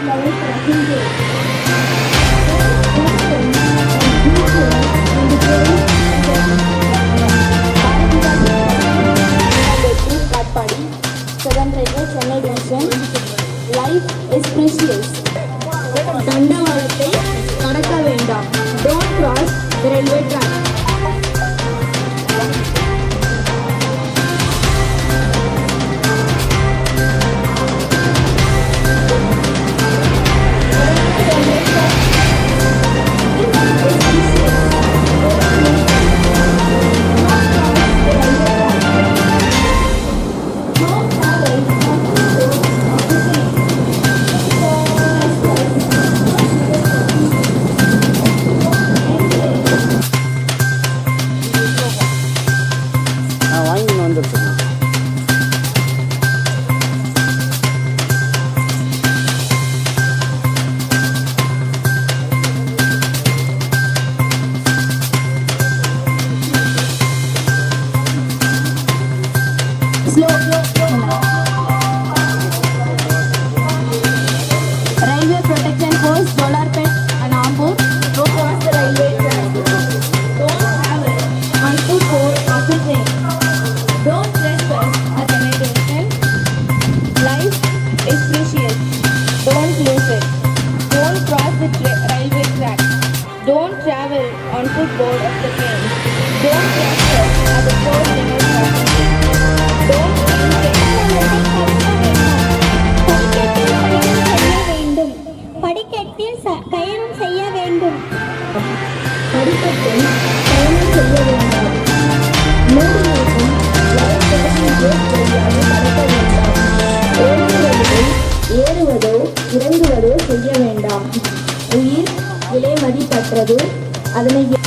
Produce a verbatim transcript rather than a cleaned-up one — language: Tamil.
level crossing gate. Southern Railway, Chennai Junction. Life is precious. தண்டவாளத்தை கடக்க வேண்டாம். Don't cross the railway track. Slow, slow, slow. Railway Protection Force, Jolarpet and Ambur, go cross the railway track. Don't travel on foot or off the train. Don't trespass at any station. Life is precious. Don't lose it. Don't cross the tra railway track. Don't travel on foot board of the train. Don't trespass at the fourth level crossing. Don't படிக்கட்டில் பயணம் செய்ய வேண்டும். படிக்கட்டில் பயணம் செய்ய வேண்டாம். மூடியிருக்கும் ஏறுவதோ இறங்குவதோ செய்ய வேண்டாம். உயிர் விலை மதிப்பற்றது. அதனை